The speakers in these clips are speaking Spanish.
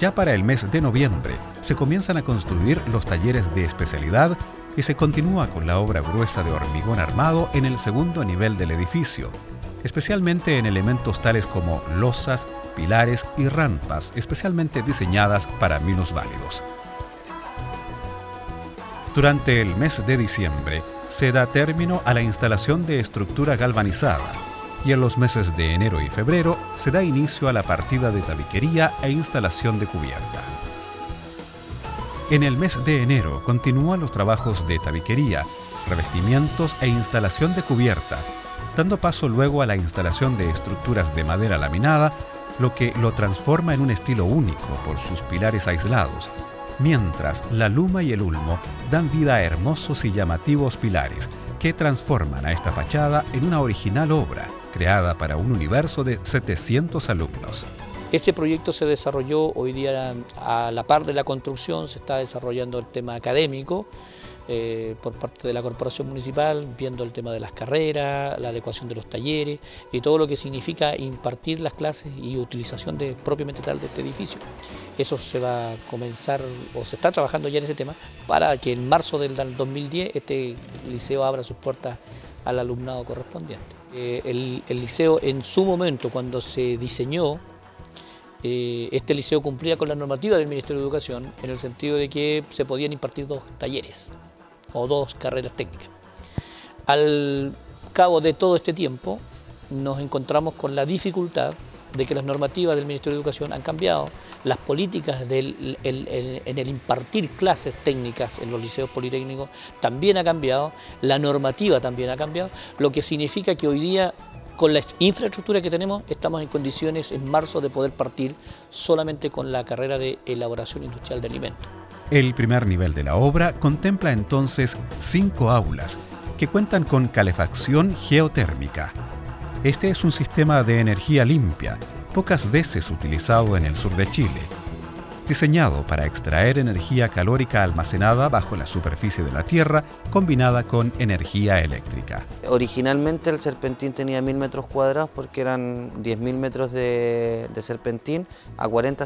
Ya para el mes de noviembre se comienzan a construir los talleres de especialidad y se continúa con la obra gruesa de hormigón armado en el segundo nivel del edificio, especialmente en elementos tales como losas, pilares y rampas especialmente diseñadas para minusválidos. Durante el mes de diciembre se da término a la instalación de estructura galvanizada y en los meses de enero y febrero se da inicio a la partida de tabiquería e instalación de cubierta. En el mes de enero continúan los trabajos de tabiquería, revestimientos e instalación de cubierta, dando paso luego a la instalación de estructuras de madera laminada, lo que lo transforma en un estilo único por sus pilares aislados, mientras la luma y el ulmo dan vida a hermosos y llamativos pilares que transforman a esta fachada en una original obra creada para un universo de 700 alumnos. Este proyecto se desarrolló hoy día a la par de la construcción, se está desarrollando el tema académico por parte de la Corporación Municipal, viendo el tema de las carreras, la adecuación de los talleres y todo lo que significa impartir las clases y utilización propiamente tal de este edificio. Eso se va a comenzar o se está trabajando ya en ese tema para que en marzo del 2010 este liceo abra sus puertas al alumnado correspondiente. El liceo en su momento, cuando se diseñó, este liceo cumplía con la normativa del Ministerio de Educación en el sentido de que se podían impartir 2 talleres o 2 carreras técnicas. Al cabo de todo este tiempo nos encontramos con la dificultad de que las normativas del Ministerio de Educación han cambiado, las políticas en el impartir clases técnicas en los liceos politécnicos también ha cambiado, la normativa también ha cambiado, lo que significa que hoy día con la infraestructura que tenemos estamos en condiciones en marzo de poder partir solamente con la carrera de elaboración industrial de alimentos. El primer nivel de la obra contempla entonces 5 aulas que cuentan con calefacción geotérmica. Este es un sistema de energía limpia, pocas veces utilizado en el sur de Chile, diseñado para extraer energía calórica almacenada bajo la superficie de la Tierra combinada con energía eléctrica. Originalmente el serpentín tenía 1000 metros cuadrados porque eran 10.000 metros de serpentín a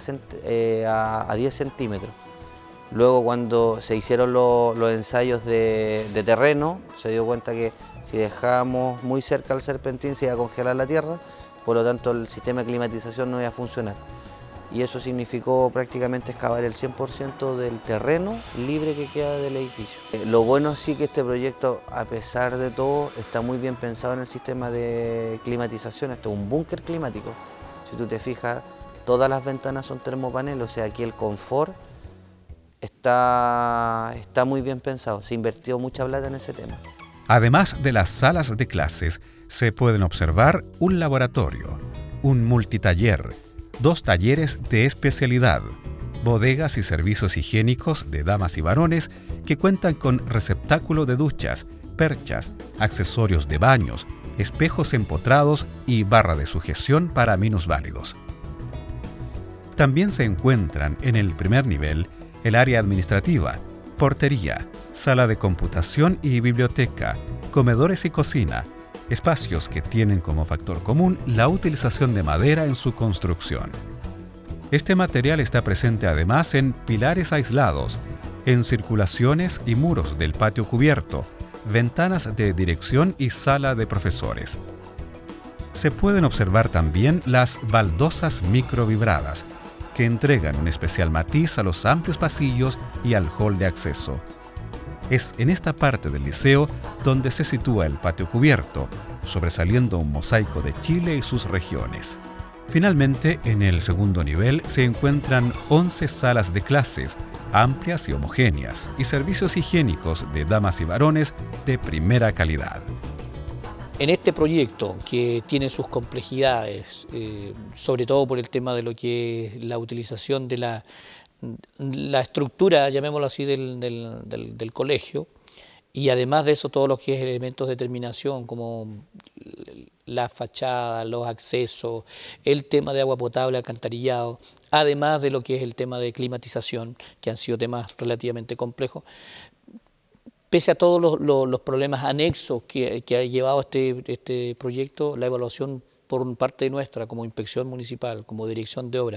10 centímetros. Luego cuando se hicieron los ensayos de terreno, se dio cuenta que si dejábamos muy cerca al serpentín se iba a congelar la tierra, por lo tanto el sistema de climatización no iba a funcionar. Y eso significó prácticamente excavar el 100% del terreno libre que queda del edificio. Lo bueno sí que este proyecto, a pesar de todo, está muy bien pensado en el sistema de climatización. Esto es un búnker climático. Si tú te fijas, todas las ventanas son termopaneles, o sea, aquí el confort está muy bien pensado. Se invirtió mucha plata en ese tema. Además de las salas de clases, se pueden observar un laboratorio, un multitaller, 2 talleres de especialidad, bodegas y servicios higiénicos de damas y varones que cuentan con receptáculo de duchas, perchas, accesorios de baños, espejos empotrados y barra de sujeción para minusválidos. También se encuentran en el primer nivel el área administrativa, portería, sala de computación y biblioteca, comedores y cocina, espacios que tienen como factor común la utilización de madera en su construcción. Este material está presente además en pilares aislados, en circulaciones y muros del patio cubierto, ventanas de dirección y sala de profesores. Se pueden observar también las baldosas microvibradas, que entregan un especial matiz a los amplios pasillos y al hall de acceso. Es en esta parte del liceo donde se sitúa el patio cubierto, sobresaliendo un mosaico de Chile y sus regiones. Finalmente, en el segundo nivel se encuentran 11 salas de clases, amplias y homogéneas, y servicios higiénicos de damas y varones de primera calidad. En este proyecto, que tiene sus complejidades, sobre todo por el tema de lo que es la utilización de la estructura, llamémoslo así, del colegio, y además de eso todos los que es elementos de terminación, como la fachada, los accesos, el tema de agua potable, alcantarillado, además de lo que es el tema de climatización, que han sido temas relativamente complejos. Pese a todos los problemas anexos que ha llevado este proyecto, la evaluación por parte nuestra como inspección municipal, como dirección de obra,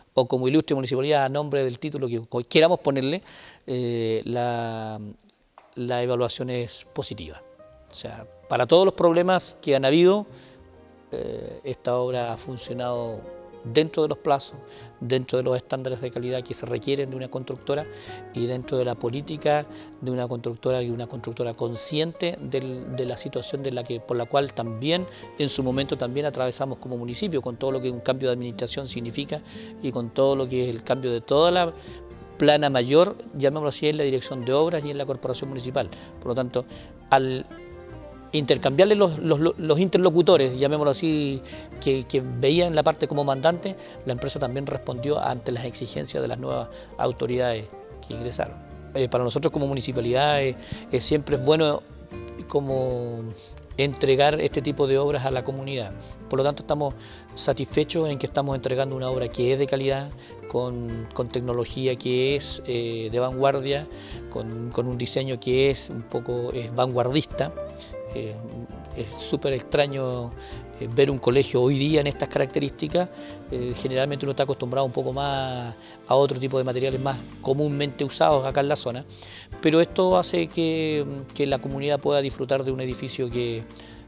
o como ilustre municipalidad, a nombre del título que queramos ponerle, la evaluación es positiva. O sea, para todos los problemas que han habido, esta obra ha funcionado dentro de los plazos, dentro de los estándares de calidad que se requieren de una constructora y dentro de la política de una constructora, y una constructora consciente de la situación por la cual también en su momento también atravesamos como municipio, con todo lo que un cambio de administración significa y con todo lo que es el cambio de toda la plana mayor, llamémoslo así, en la dirección de obras y en la corporación municipal. Por lo tanto, al intercambiarle los interlocutores, llamémoslo así, que veían la parte como mandante, la empresa también respondió ante las exigencias de las nuevas autoridades que ingresaron. Para nosotros como municipalidad siempre es bueno como entregar este tipo de obras a la comunidad. Por lo tanto, estamos satisfechos en que estamos entregando una obra que es de calidad, con tecnología que es de vanguardia, con un diseño que es un poco vanguardista. Es súper extraño ver un colegio hoy día en estas características. Generalmente uno está acostumbrado un poco más a otro tipo de materiales más comúnmente usados acá en la zona, pero esto hace que la comunidad pueda disfrutar de un edificio que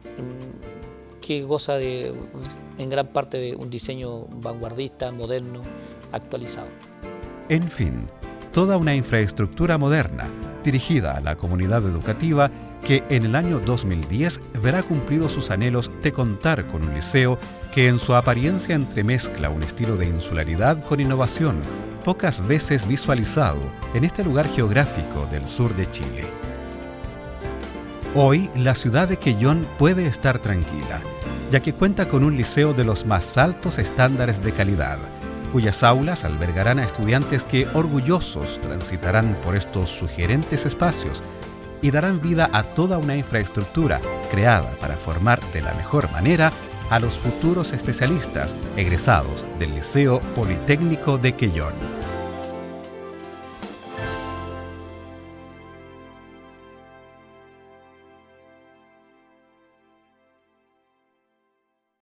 goza en gran parte de un diseño vanguardista, moderno, actualizado. En fin, toda una infraestructura moderna dirigida a la comunidad educativa que en el año 2010 verá cumplidos sus anhelos de contar con un liceo que en su apariencia entremezcla un estilo de insularidad con innovación, pocas veces visualizado en este lugar geográfico del sur de Chile. Hoy, la ciudad de Quellón puede estar tranquila, ya que cuenta con un liceo de los más altos estándares de calidad, cuyas aulas albergarán a estudiantes que orgullosos transitarán por estos sugerentes espacios y darán vida a toda una infraestructura creada para formar de la mejor manera a los futuros especialistas egresados del Liceo Politécnico de Quellón.